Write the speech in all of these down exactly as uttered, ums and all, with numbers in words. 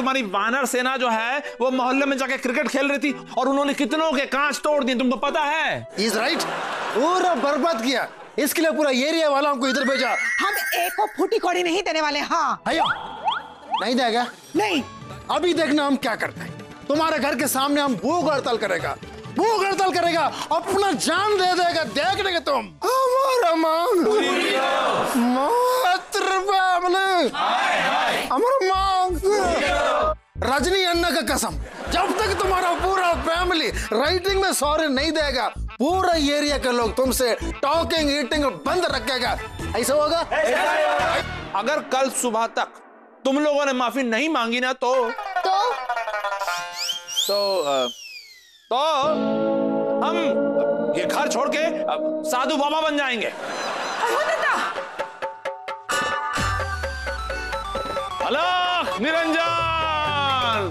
तुम्हारी वानर सेना जो है वो मोहल्ले में जाके क्रिकेट खेल रही थी और उन्होंने कितनों के कांच तोड़ दिए, तुमको पता है? He's right. पूरा बर्बाद किया, इसके लिए पूरा एरिया वालों को इधर भेजा। हम एक को फूटी कौड़ी नहीं देने वाले। हाँ अयो, नहीं देगा? नहीं। अभी देखना हम क्या करते हैं। तुम्हारे घर के सामने हम भूख हड़ताल करेगा, भूख हड़ताल करेगा, अपना जान दे देगा, देख लेंगे तुम। हमारा मांग हमारा मांग रजनी अन्ना का कसम, जब तक तुम्हारा पूरा फैमिली राइटिंग में सॉरी नहीं देगा, पूरा एरिया के लोग तुमसे टॉकिंग ईटिंग बंद रखेगा। ऐसा होगा? अगर कल सुबह तक तुम लोगों ने माफी नहीं मांगी ना तो तो तो तो हम ये घर छोड़ के साधु बाबा बन जाएंगे। अलग निरंजन,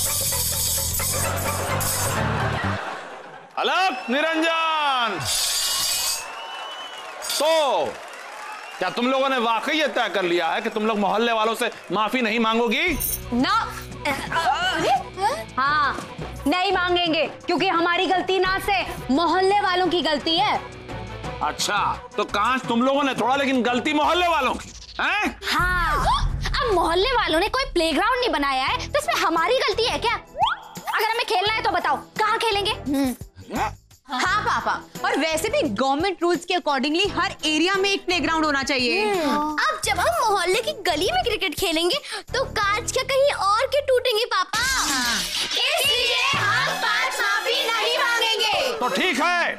अलग निरंजन। तो क्या तुम लोगों ने वाकई ये तय कर लिया है कि तुम लोग मोहल्ले वालों से माफी नहीं मांगोगी? ना। हाँ, नहीं मांगेंगे क्योंकि हमारी गलती ना से मोहल्ले वालों की गलती है। अच्छा, तो कांच तुम लोगों ने थोड़ा, लेकिन गलती मोहल्ले वालों की है? हाँ, अब मोहल्ले वालों ने कोई प्लेग्राउंड नहीं बनाया है तो इसमें हमारी गलती है क्या? अगर हमें खेलना है तो बताओ कहाँ खेलेंगे? हाँ पापा, और वैसे भी गवर्नमेंट रूल्स के अकॉर्डिंगली हर एरिया में एक प्लेग्राउंड होना चाहिए। अब जब हम मोहल्ले की गली में क्रिकेट खेलेंगे तो कांच क्या कहीं और के टूटेंगे पापा? हाँ। इसलिए हम पांच माफी नहीं मांगेंगे। तो ठीक है,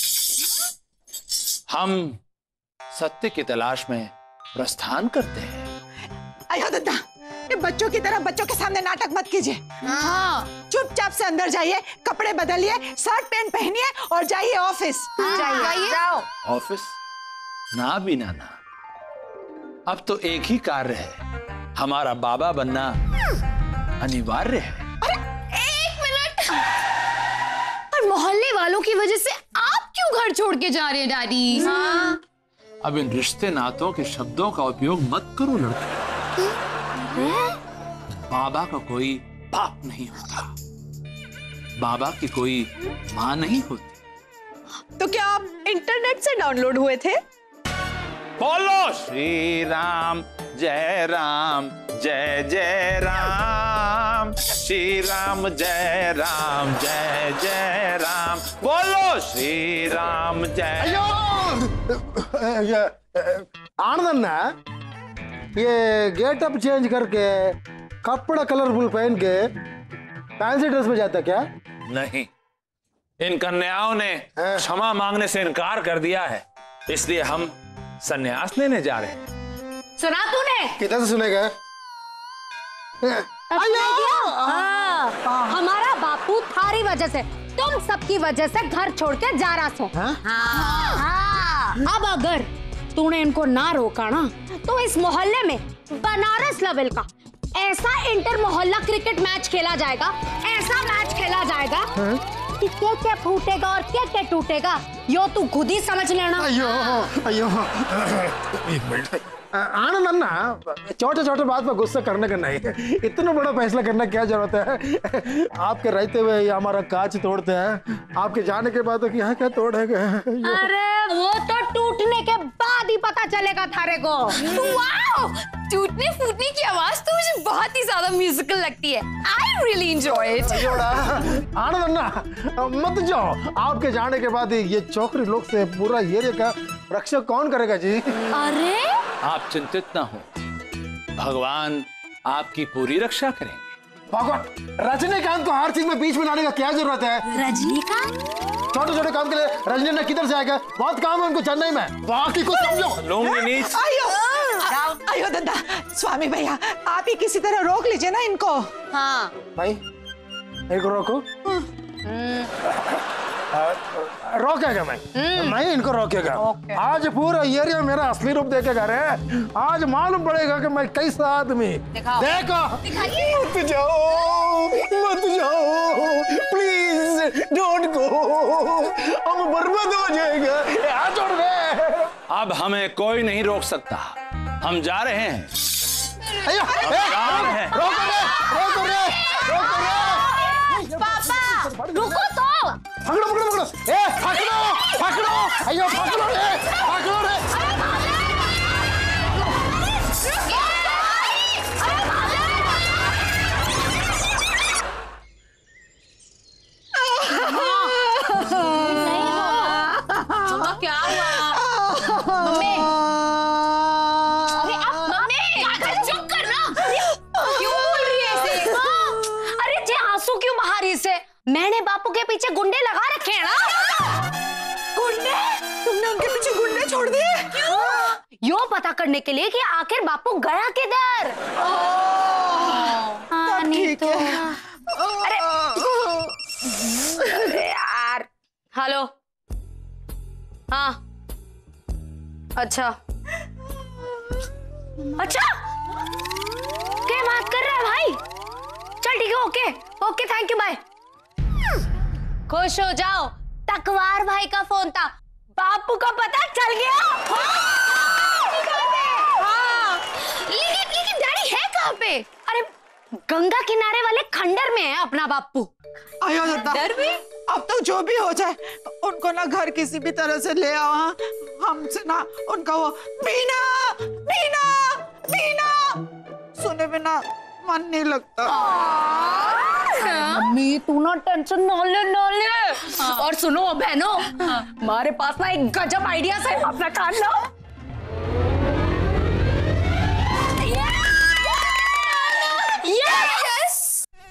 हम सत्य की तलाश में प्रस्थान करते हैं। अयो दादा, ये बच्चों की तरह बच्चों के सामने नाटक मत कीजिए। हाँ, चुपचाप से अंदर जाइए, कपड़े बदलिए, शर्ट पैंट पहनिए और जाइए ऑफिस। जाइए, जाओ ऑफिस। ना भी ना ना, अब तो एक ही कार्य है, हमारा बाबा बनना अनिवार्य है। अरे एक मिनट, पर मोहल्ले वालों की वजह से आप क्यों घर छोड़ के जा रहे हैं डैडी? हाँ। अब इन रिश्ते नातों के शब्दों का उपयोग मत करो लड़के। बाबा का कोई बाप नहीं होता, बाबा की कोई माँ नहीं होती। तो क्या आप इंटरनेट से डाउनलोड हुए थे? बोलो श्री राम जय राम जय जय राम, श्री राम जय राम जय जय राम, बोलो श्री राम जय। अयो, आनंद ना, ये गेटअप चेंज करके कपड़ा कलरफुल पहन के फैंसी ड्रेस में जाता क्या? नहीं, इन कन्याओं ने क्षमा मांगने से इनकार कर दिया है, इसलिए हम संन्यास लेने जा रहे हैं। सुना तूने? किधर से सुनेगा? हाँ, हमारा बापू थारी वजह से, तुम सबकी वजह से घर छोड़ के जा रहा सो। हाँ? हाँ। हाँ। अब अगर तूने इनको ना रोका ना तो इस मोहल्ले में बनारस लेवल का ऐसा इंटर मोहल्ला क्रिकेट मैच खेला जाएगा, ऐसा मैच खेला जाएगा कि क्या क्या फूटेगा और क्या क्या टूटेगा यो तू खुद ही समझ लेना। अयो अयो, एक मिनट आनंद अन्ना, छोटे छोटे बात पर गुस्सा करने का नहीं, इतना बड़ा फैसला करना क्या जरूरत है? आपके रहते हुए ये हमारा कांच तोड़ते हैं, आपके जाने के बाद तो यहाँ क्या तोड़ेगा? अरे वो तो टूटने के बाद ही पता चलेगा थारे को। वाओ, टूटने फूटने की आवाज तो मुझे बहुत ही ज्यादा म्यूजिकल लगती है। I really enjoy it। आनंद अन्ना मत जाओ, आपके जाने के बाद ये चौकरी लोग से पूरा एरिया का रक्षा कौन करेगा जी? अरे आप चिंतित ना हो, भगवान आपकी पूरी रक्षा करेंगे। भगवान, रजनीकांत को हर चीज में बीच में लाने का क्या जरूरत है? रजनीकांत छोटे छोटे काम के लिए रजनीकांत किधर से आएगा? बहुत काम है उनको चेन्नई में, बाकी को समझो। लूंगी नहीं। अयो अयो दादा, स्वामी भैया आप ही किसी तरह रोक लीजिए ना इनको। हाँ भाई इनको रोको। रोकेगा मैं मैं इनको रोकेगा। आज पूरा एरिया मेरा असली रूप देखेगा रे। आज मालूम पड़ेगा कि मैं कैसा आदमी। देखो, मत जाओ मत जाओ प्लीज, डोंट गो, हम बर्बाद हो जाएगा। हाथ जोड़ दे। अब हमें कोई नहीं रोक सकता, हम जा रहे हैं। अयो, ए, रोको रे, रोको रे, रोको रे। पापा रुको तो। पकड़ो पकड़ो पकड़ो, ए पकड़ो पकड़ो, अयो पकड़ो रे, पकड़ो रे। क्या हुआ मम्मी? अरे आप मम्मी चुप करना। क्यों बोल रही है ऐसे? अरे जे आंसू क्यों बहा रही से? मैंने बापू के पीछे गुंडे लगा रखे हैं ना। गुंडे? तुमने उनके पीछे गुंडे छोड़ दिए? क्यों? यो पता करने के लिए कि आखिर बापू गया किधर। हाँ, नहीं तो अरे अरे यार। हेलो हाँ अच्छा अच्छा क्या बात कर रहा है भाई? चल ठीक है okay okay thank you bye. खुश हो जाओ, तकवार भाई का फोन था, बापू का पता चल गया। हाँ लेकिन लेकिन डैडी है कहाँ पे? अरे गंगा किनारे वाले खंडर में है अपना बापू। आयो डर भी? अब तक जो भी हो जाए उनको ना घर किसी भी तरह से ले आओ। हाँ हमसे ना उनका वो बीना बीना बीना सुने बिना मन नहीं लगता। मम्मी तू ना टेंशन ना ले ना ले। और सुनो बहनों, हमारे पास ना एक गजब आइडिया है, अपना कान लो। यस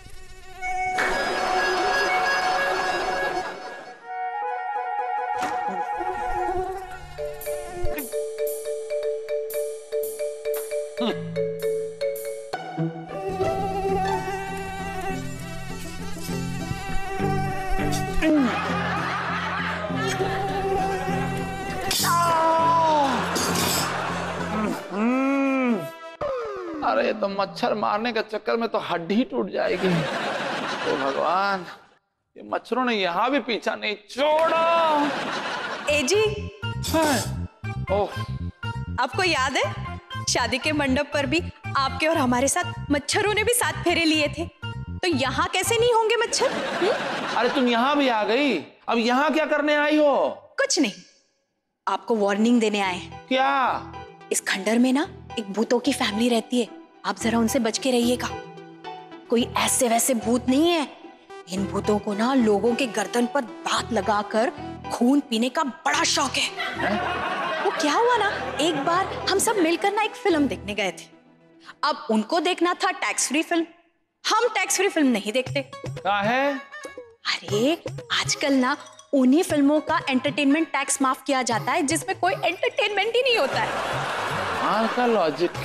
अरे तो मच्छर मारने के चक्कर में तो हड्डी टूट जाएगी। तो भगवान ये मच्छरों ने यहाँ भी पीछा नहीं छोड़ो। ए जी ओह आपको याद है शादी के मंडप पर भी आपके और हमारे साथ मच्छरों ने भी सात फेरे लिए थे, तो यहाँ कैसे नहीं होंगे मच्छर? हुँ? अरे तुम यहाँ भी आ गई, अब यहाँ क्या करने आई हो? कुछ नहीं, आपको वार्निंग देने आए हैं। क्या? इस खंडर में ना एक भूतों की फैमिली रहती है, आप जरा उनसे बच के रहिएगा। कोई ऐसे वैसे भूत नहीं है, इन भूतों को ना लोगों के गर्दन पर दांत लगाकर खून पीने का बड़ा शौक है, है? वो क्या हुआ ना, एक बार हम सब मिलकर ना एक फिल्म देखने गए थे। अब उनको देखना था टैक्स फ्री फिल्म, हम टैक्स फ्री फिल्म नहीं देखते। क्या है? अरे आजकल ना उन्हीं फिल्मों का एंटरटेनमेंट टैक्स माफ किया जाता है जिसमें कोई एंटरटेनमेंट ही नहीं होता है। हाँ का लॉजिक।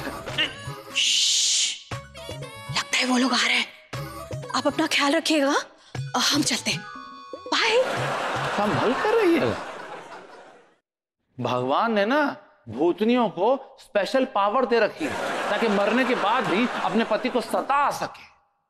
लगता है वो लोग आ रहे हैं, आप अपना ख्याल रखिएगा, हम चलते हैं, बाय। संभल कर रहिएगा। भगवान ने ना भूतनियों को स्पेशल पावर दे रखी है ताकि मरने के बाद भी अपने पति को सता सके।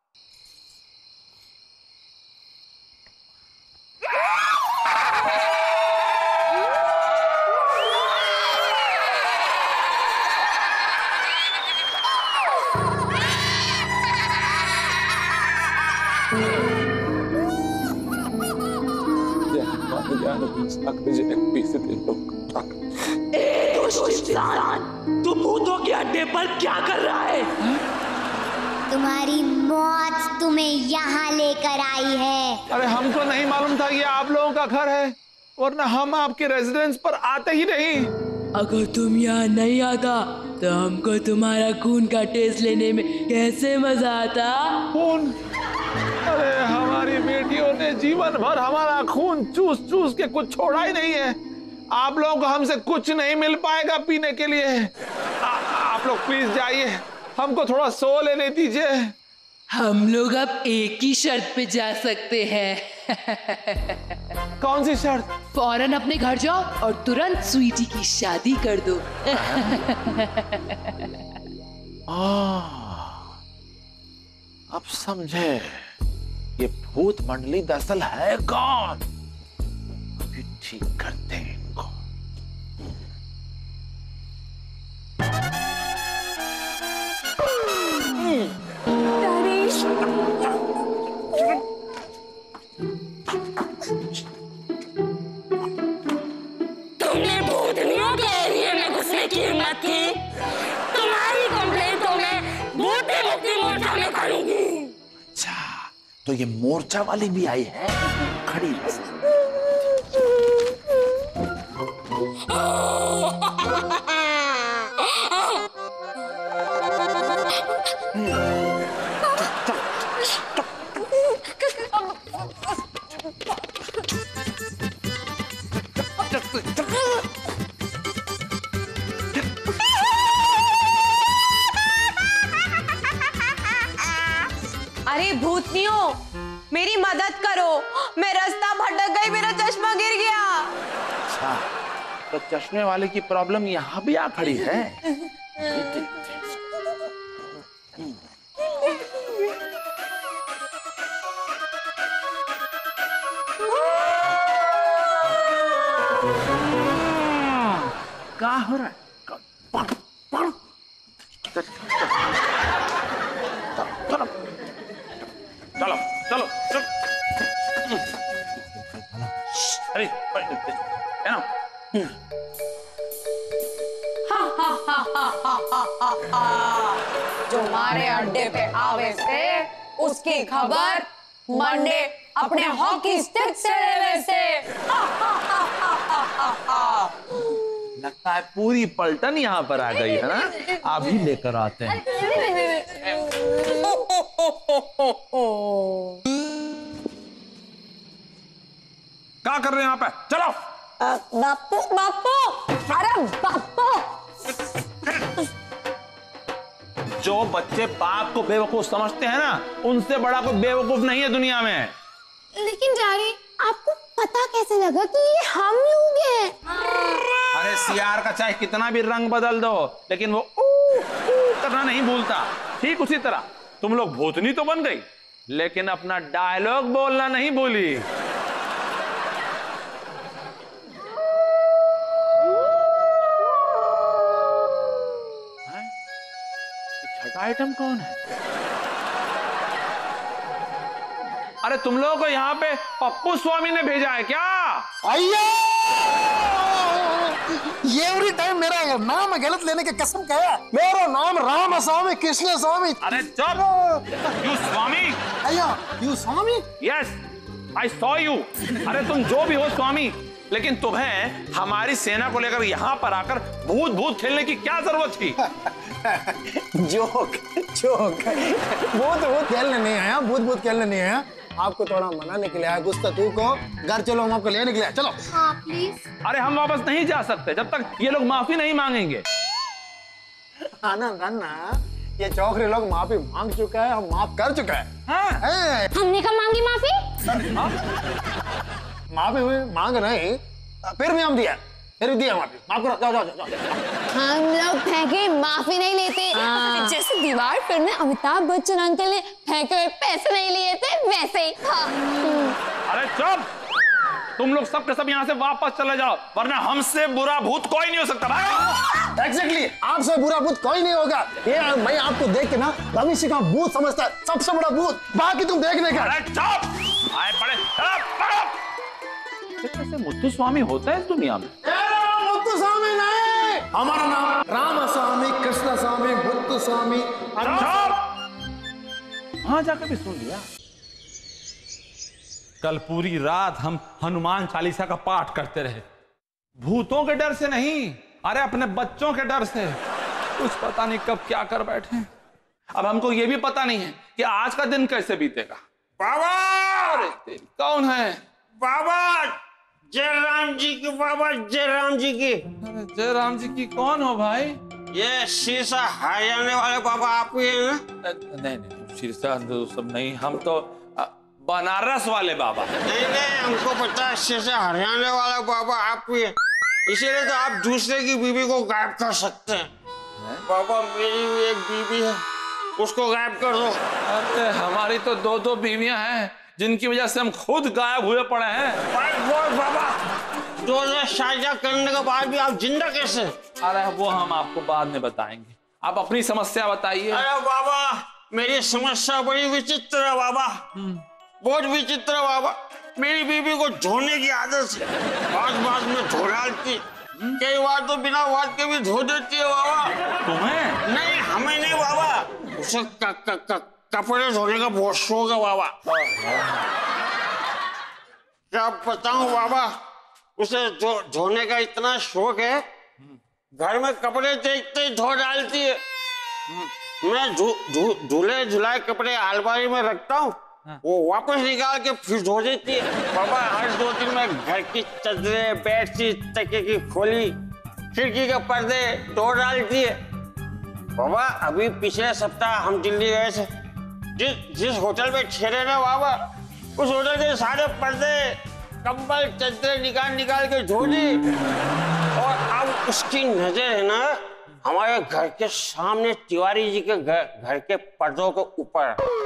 तू भूतों के अड्डे पर क्या कर रहा है? तुम्हारी मौत तुम्हें यहाँ लेकर आई है। अरे हमको नहीं मालूम था ये आप लोगों का घर है, वरना हम आपके रेजिडेंस पर आते ही नहीं। अगर तुम यहाँ नहीं आता तो हमको तुम्हारा खून का टेस्ट लेने में कैसे मजा आता? खून? अरे हमारी बेटियों ने जीवन भर हमारा खून चूस चूस के कुछ छोड़ा ही नहीं है। आप लोगों को हमसे कुछ नहीं मिल पाएगा पीने के लिए। आ, आप लोग प्लीज जाइए, हमको थोड़ा सो लेने दीजिए। हम लोग अब एक ही शर्त पे जा सकते हैं। कौन सी शर्त? फौरन अपने घर जाओ और तुरंत स्वीटी की शादी कर दो। आ, अब समझे ये भूत मंडली दरअसल है कौन। अभी ठीक करते हैं इनको। फिक्र मत की, तुम्हारी कंप्लेंटों में भूती मुक्ति मोर्चा में करूंगी। अच्छा, तो ये मोर्चा वाली भी आई है, खड़ी रह। अरे भूतनियों, मेरी मदद करो, मैं रास्ता भटक गई, मेरा चश्मा गिर गया। अच्छा, तो चश्मे वाले की प्रॉब्लम यहाँ भी आ खड़ी है। क्या हो रहा है? चलो चलो चलो, अरे है ना? जो हमारे अड्डे पे आवे से उसकी खबर मंडे अपने हॉकी स्टिक से लेवे से। लगता है पूरी पलटन यहाँ पर आ गई है ना, अभी लेकर आते हैं। क्या कर रहे हैं यहाँ पे? चलो। बापू बापू, अरे बापू। जो बच्चे बाप को बेवकूफ समझते हैं ना, उनसे बड़ा कोई बेवकूफ नहीं है दुनिया में। लेकिन डैडी, आपको पता कैसे लगा कि ये हम लोग हैं? अरे सियार का चाहे कितना भी रंग बदल दो, लेकिन वो ऊ, ऊ करना नहीं भूलता। ठीक उसी तरह तुम लोग भूतनी तो बन गई, लेकिन अपना डायलॉग बोलना नहीं भूली। छठा आइटम कौन है? अरे तुम लोगों को यहाँ पे पप्पू स्वामी ने भेजा है क्या? अय्या! ये एवरी टाइम मेरा नाम गलत लेने की कसम कहा। मेरा नाम राम स्वामी कृष्ण स्वामी। अरे चुप! यू स्वामी? अय्या, you Swami? Yes, I saw you. अरे तुम जो भी हो स्वामी, लेकिन तुम्हें हमारी सेना को लेकर यहाँ पर आकर भूत भूत खेलने की क्या जरूरत थी? जोक जोक, भूत भूत खेलने नहीं आया, भूत भूत खेलने नहीं आया, आपको थोड़ा मनाने के लिए आया। गुस्ताखी को घर चलो, हम आपको लेने के लिए। चलो। हाँ प्लीज। अरे हम वापस नहीं जा सकते जब तक ये लोग माफी नहीं मांगेंगे। आनंद अन्ना, ये चौकरी लोग माफी मांग चुका है, हम माफ कर चुका है। हाँ? हमने कब मांगी माफी? माफी हुई मांग नहीं, फिर भी हम दिया, फिर भी दिया माफी। माफ करो, जाओ जाओ जाओ। हम लोग फेंके माफी नहीं लेते। जैसे दीवार फिल्म में अमिताभ बच्चन अंकल ने फेंके हुए पैसे नहीं लिए थे, वैसे ही। हाँ। अरे चुप! तुम लोग सब के सब यहाँ से वापस चले जाओ, वरना हमसे बुरा भूत कोई नहीं हो सकता। भाई एग्जैक्टली, आपसे बुरा भूत कोई नहीं होगा। ये मैं आपको देख के ना भविष्य का भूत समझता है, सबसे बड़ा भूत, बाकी तुम देखने का। अरे चुप! आए पड़े, कैसे मुत्तु स्वामी होता है इस दुनिया में? मुत्तु स्वामी नहीं, हमारा नाम राम स्वामी कृष्ण स्वामी मुत्तु स्वामी। वहां जाकर भी सुन लिया। कल पूरी रात हम हनुमान चालीसा का पाठ करते रहे, भूतों के डर से नहीं, अरे अपने बच्चों के डर से। कुछ पता नहीं कब क्या कर बैठे। अब हमको ये भी पता नहीं है कि आज का दिन कैसे बीतेगा। बाबा! अरे कौन है? बाबा जय राम जी की, बाबा जय राम जी की। अरे जय राम जी की कौन हो भाई? ये शीशा हरियाणा वाले बाबा आप ही हैं ना? नहीं नहीं, शीशा सब नहीं, हम तो बनारस वाले बाबा। नहीं नहीं, हमको पता है शीशा हरियाणा वाला बाबा आप ही हैं, इसीलिए तो आप दूसरे की बीवी को गायब कर सकते हैं। बाबा मेरी भी एक बीवी है, उसको गायब कर दो। अरे हमारी तो दो दो बीवियां हैं, जिनकी वजह से हम खुद गायब हुए पड़े हैं। बाबा दो हजार शादी करने के बाद भी आप जिंदा कैसे? अरे वो हम आपको बाद में बताएंगे, आप अपनी समस्या बताइए। अरे बाबा मेरी समस्या बड़ी विचित्र है बाबा, बहुत विचित्र है बाबा। मेरी बीवी को झोने की आदत है, बात बात में झो डालती, कई बार तो बिना वाट के भी धो देती है बाबा। तुम्हें? नहीं, हमें नहीं बाबा, उसे क, क, क, कपड़े धोने का बहुत शौक है बाबा। क्या बताऊं बाबा, उसे धोने का इतना शौक है, घर में कपड़े देखते ही धो डालती है। मैं धुले धुलाए कपड़े अलमारी में रखता हूँ, वो वापस निकाल के फिर धो देती है बाबा। हर दो दिन में घर की चादरें, बेडशीट, तकिए की खोली, खिड़की के पर्दे धो डालती है बाबा। अभी पिछले सप्ताह हम दिल्ली गए थे, जिस जिस होटल में ठहरे ना बाबा, उस होटल के सारे पर्दे, कंबल, चादरें निकाल निकाल के धो दी। और अब उसकी नजर है ना हमारे घर के सामने तिवारी जी के घर घर के पर्दों के ऊपर।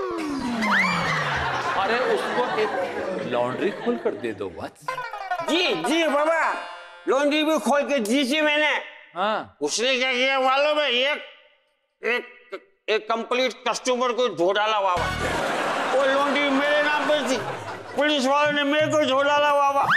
अरे उसको एक लॉन्ड्री खोल कर दे दो बस। जी जी बाबा, लॉन्ड्री भी खोल के दी थी मैंने। हाँ। उसने क्या किया मालूम है, एक एक एक कंप्लीट कस्टमर को धो डाला बाबा। वो लॉन्ड्री मेरे नाम पर थी, पुलिस वालों ने मेरे को धो डाला बाबा।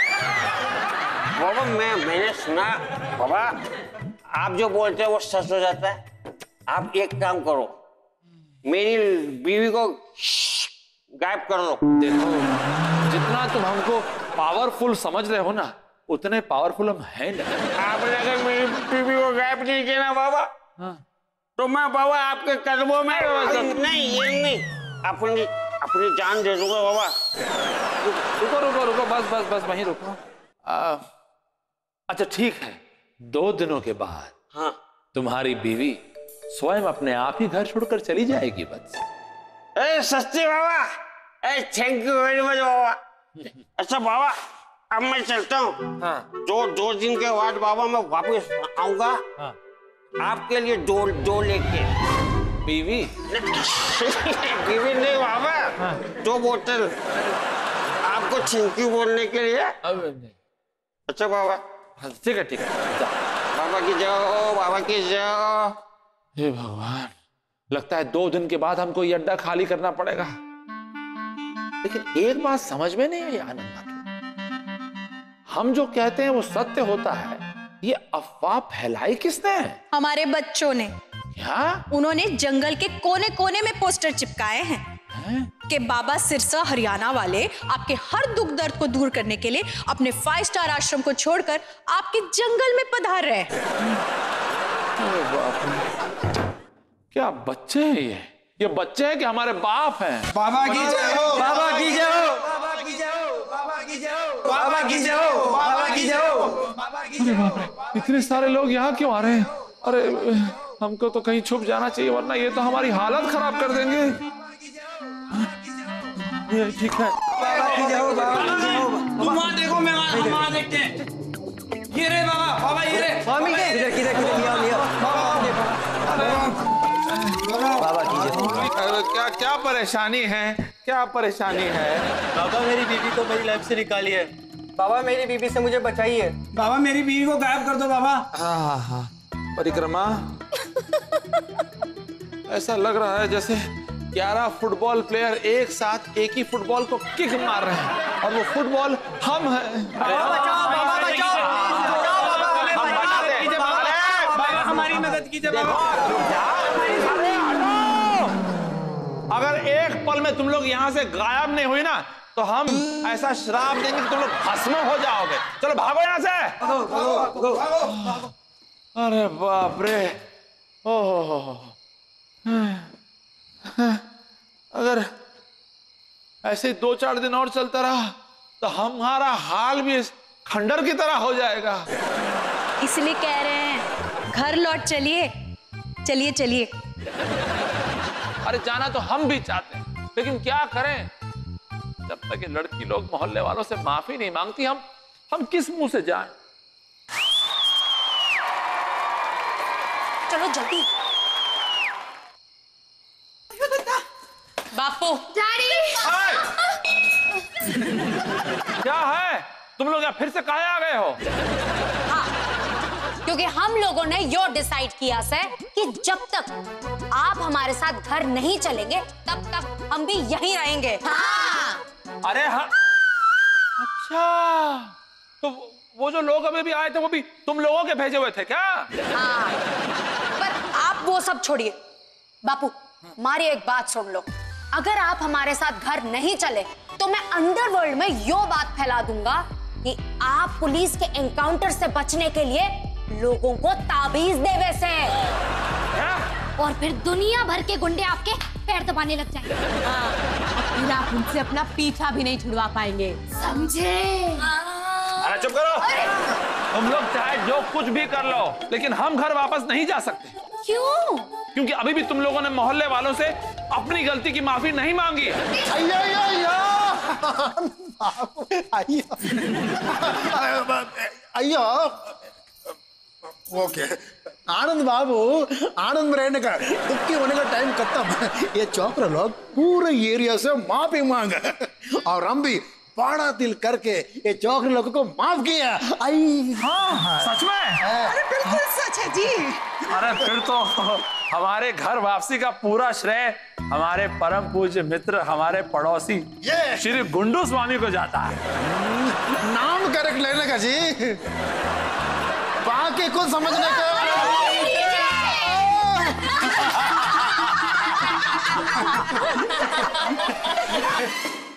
बाबा मैं मैंने सुना बाबा, आप जो बोलते हैं वो सच हो जाता है। आप एक काम करो, मेरी बीवी को गायब कर दो। देखो, जितना तुम हमको पावरफुल समझ रहे हो ना, उतने पावरफुल हम हैं नहीं। आपने अगर मेरी बीवी को गायब नहीं किया ना बाबा, हाँ। तो मैं बाबा आपके कदमों में नहीं ये नहीं अपनी अपनी जान दे दूंगा बाबा। रुको रुको रुको, बस बस बस वहीं रुको। आ, अच्छा ठीक है, दो दिनों के बाद हाँ तुम्हारी बीवी स्वयं अपने आप ही घर छोड़कर चली जाएगी बस। ए सस्ती बाबा, ए थैंक यू वेरी मच बाबा। अच्छा बाबा, अब मैं चलता हूँ। हाँ। दो दो दिन के बाद बाबा मैं वापस आऊंगा। हाँ। आपके लिए दो दो लेके। बीवी? बीवी नहीं बाबा। हाँ। दो बोतल आपको थैंक यू बोलने के लिए। अब नहीं। अच्छा बाबा, ठीक है ठीक है, बाबा की जाओ, बाबा की जाओ। हे भगवान, लगता है दो दिन के बाद हमको ये अड्डा खाली करना पड़ेगा। लेकिन एक बात समझ में नहीं आई आनंद माथुर, हम जो कहते हैं वो सत्य होता है, ये अफवाह फैलाई किसने? हमारे बच्चों ने। क्या? उन्होंने जंगल के कोने कोने में पोस्टर चिपकाए हैं, हैं? कि बाबा सिरसा हरियाणा वाले आपके हर दुख दर्द को दूर करने के लिए अपने फाइव स्टार आश्रम को छोड़कर आपके जंगल में पधार रहे हैं। अरे बाप रे, क्या बच्चे हैं ये? ये बच्चे हैं कि हमारे बाप हैं? बाबा की जय हो, बाबा की जय हो, बाबा की जय हो, बाबा की जय हो, बाबा की जय हो, बाबा की जय हो, बाबा की जय हो। अरे बाप रे, इतने सारे लोग यहाँ क्यों आ रहे हैं? अरे हमको तो कहीं छुप जाना चाहिए, वरना ये तो हमारी हालत खराब कर देंगे। ये ठीक है। बाबा की जय हो, बाबा की जय हो। तुम वहाँ देखो, मैं वहाँ वहाँ देखते हैं। ये रे बाबा, बाबा ये रे। स्वामी के किधर किधर किधर लिया लिया। बाबा की जय हो। क्या क्या परेशानी है? क्या परेशानी है? बाबा मेरी बीवी को मेरी लाइफ से निकाली है। बाबा मेरी बीवी से मुझे बचाइए। बाबा मेरी बीवी को गायब कर दो बाबा। हाँ हाँ, परिक्रमा ऐसा लग रहा है जैसे ग्यारह फुटबॉल प्लेयर एक साथ एक ही फुटबॉल को किक मार रहे हैं और वो फुटबॉल हम हैं। हमारी मदद कीजिए बाबा। अगर एक पल में तुम लोग यहाँ से गायब नहीं हुई ना, तो हम ऐसा श्राप देंगे कि तुम लोग भस्म हो जाओगे। चलो भागो यहाँ से। अरे बाप रे, ओह, अगर ऐसे दो चार दिन और चलता रहा तो हमारा हाल भी खंडर की तरह हो जाएगा। इसलिए कह रहे हैं घर लौट चलिए, चलिए चलिए। अरे जाना तो हम भी चाहते हैं, लेकिन क्या करें, जब तक ये लड़की लोग मोहल्ले वालों से माफी नहीं मांगती, हम हम किस मुंह से जाएं? चलो जल्दी। बापू क्या है, तुम लोग यहाँ फिर से काहे आ गए हो? हाँ, क्योंकि हम लोगों ने यो डिसाइड किया से कि जब तक आप हमारे साथ घर नहीं चलेंगे तब तक हम भी यहीं रहेंगे। हाँ। अरे हाँ, अच्छा, तो वो जो लोग अभी भी आए थे वो भी तुम लोगों के भेजे हुए थे क्या? हाँ, पर आप वो सब छोड़िए। बापू, हमारी एक बात सुन लो। अगर आप हमारे साथ घर नहीं चले तो मैं अंडरवर्ल्ड में यो बात फैला दूंगा कि आप पुलिस के एनकाउंटर से बचने के लिए लोगों को ताबीज दे वैसे, और फिर दुनिया भर के गुंडे आपके पैर दबाने लग जाएंगे। हाँ, फिर आप उनसे अपना पीछा भी नहीं छुड़वा पाएंगे, समझे? अरे चुप करो। तुम लोग चाहे जो कुछ भी कर लो, लेकिन हम घर वापस नहीं जा सकते। क्यों? क्योंकि अभी भी तुम लोगों ने मोहल्ले वालों से अपनी गलती की माफी नहीं मांगी है। अय्या, अय्या, अय्या। अय्या, ओके आनंद बाबू, आनंद में रहने का, दुखी होने का टाइम खत्म। ये चौकरे लोग पूरे एरिया से माफी मांग और हम भी बड़ा दिल करके ये चौकरे लोगों को माफ किया। आई हाँ, हाँ। सच में? अरे बिल्कुल सच है जी। अरे फिर तो हमारे घर वापसी का पूरा श्रेय हमारे परम पूज्य मित्र, हमारे पड़ोसी श्री गुंडू स्वामी को जाता है। नाम करेक्ट लेने का जी, बाकी कुछ समझने का